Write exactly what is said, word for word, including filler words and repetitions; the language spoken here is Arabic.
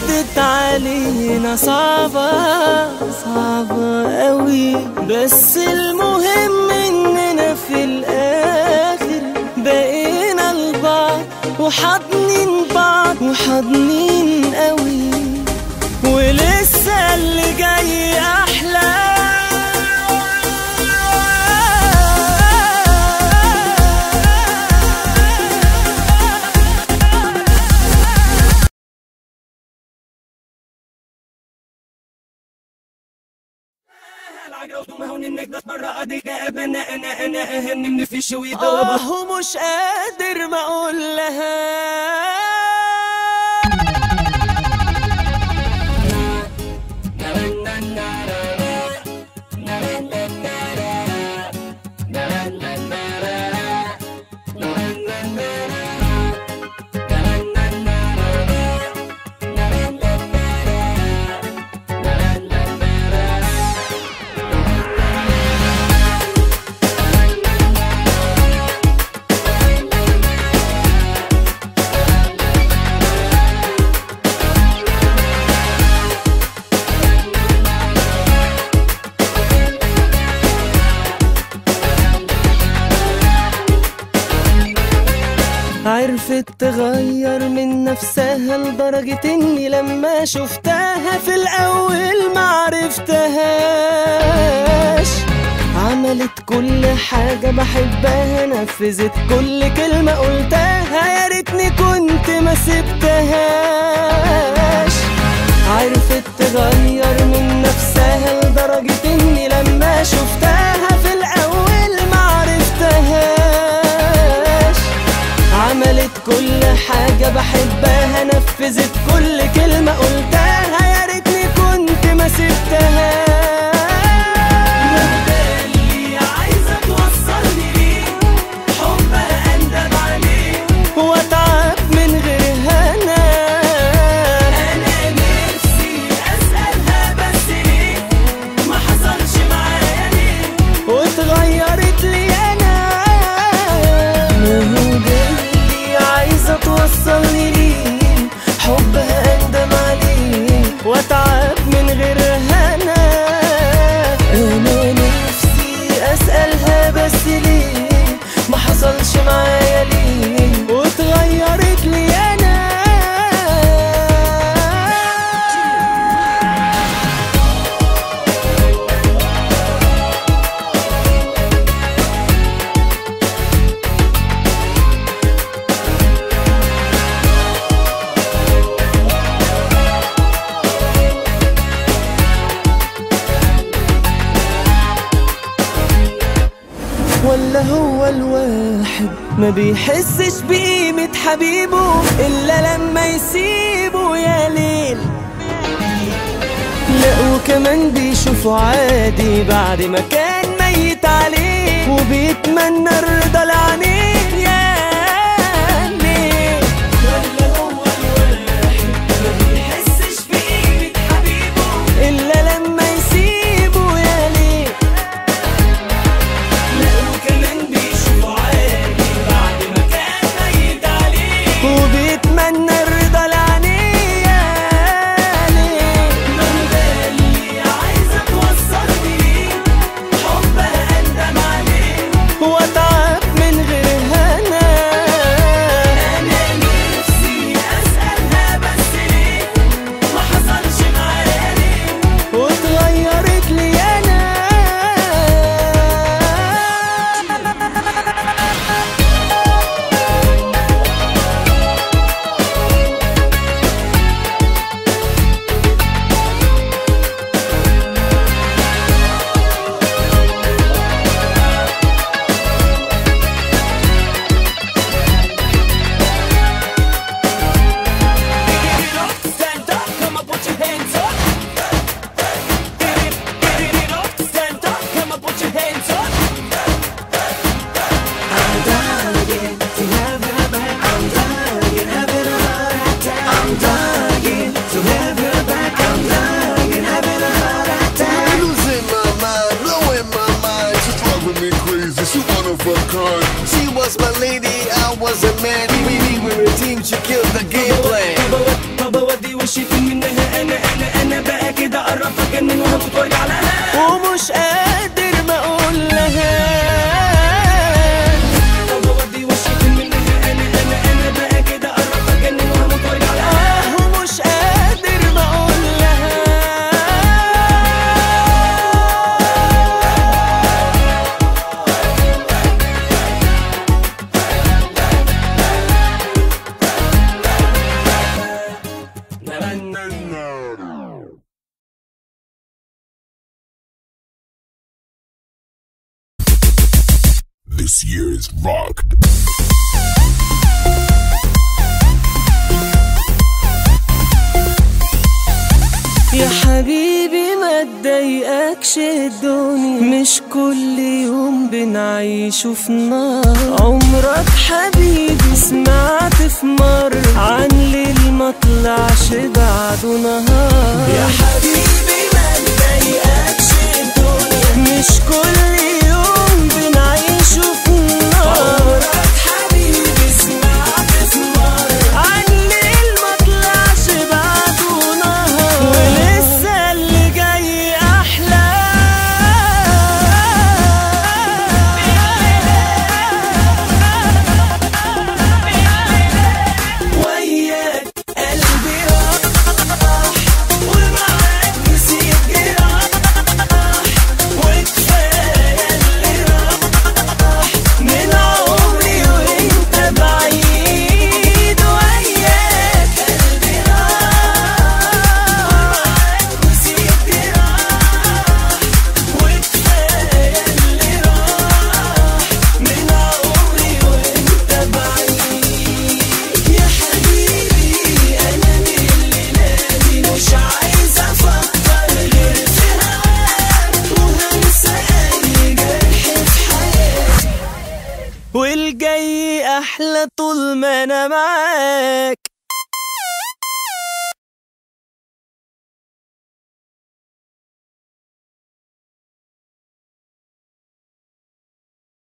عدت علينا صعبة صعبة قوي، بس المهم اننا في الاخر بقينا لبعض وحاضنين بعض وحاضنين قوي، ولسه اللي جاي احلى. آه ومش قادر ما اقول لها عرفت تغير من نفسها لدرجة اني لما شفتها في الاول معرفتهاش. عملت كل حاجة بحبها، نفذت كل كلمة قلتها، يا ريتني كنت ما سبتهاش. عرفت تغير من نفسها لدرجة اني لما شفتها في الاول معرفتهاش. عملت كل حاجة بحبها، نفذت كل كلمة قلتها، يا ريتني كنت ما سبتهاش. اللي عايزة توصلني ليه حبها أندب عليه وأتعب من غيرها أنا. أنا نفسي أسألها بس ليه ما حصلش معايا ليه واتغيرت لي أنا. عايزة توصلني ليه حبها أندم عليه وأتعب من غيرها أنا. أنا نفسي أسألها بس ليه ما حصلش معايا ليه واتغيرت لي أنا. ولا هو الواحد ما بيحسش بقيمة حبيبه إلا لما يسيبه يا ليل؟ لا وكمان بيشوفه عادي بعد ما كان ميت عليه وبيتمنى الرضا لعينيه يا ليل. ولا هو الواحد ما بيحسش بقيمة حبيبه إلا لما يسيبه يا ليل؟ وبيتمنى الرضا لعينيه يا ليل. من ده اللي عايزة توصلني ليه حبها أندم عليه وأتعب من غيرها أنا. أنا نفسي أسألها بس ليه ما حصلش معايا ليه واتغيرت لي أنا. She was my lady, I was a man. We, we were a team, she killed the game plan. فين منها انا انا انا بقى كده قربت اتجنن وهموت وارجع لها ومش قادر ما اقول لها طب اودي وشي فين منها انا انا انا بقى كده قربت اتجنن وهموت وارجع لها ومش قادر ما اقول لها. This year is rocked. يا حبيبي ما تضايقكش الدنيا مش كل يوم بنعيشه في نار عمرك حبيبي سمعت في مرة عن ليل ما طلعش بعده نهار يا حبيبي ما تضايقكش الدنيا مش كل يوم بنعيشه في نار عمرك حبيبي سمعت في مرة عن ليل ما طلعش بعده نهار ولسه اللي جاي أحلى وياك قلبي راح ومعاك نسيت جراح وكفاية اللي راح من عمري وانت بعيد وياك قلبي راح ومعاك نسيت جراح وكفاية اللي راح من عمري وانت بعيد يا حبيبي انا من الليلة دي مش عايز افكر غير في هواك وهنسى اي جرح في حياتي والجاي احلى طول ما انا معاك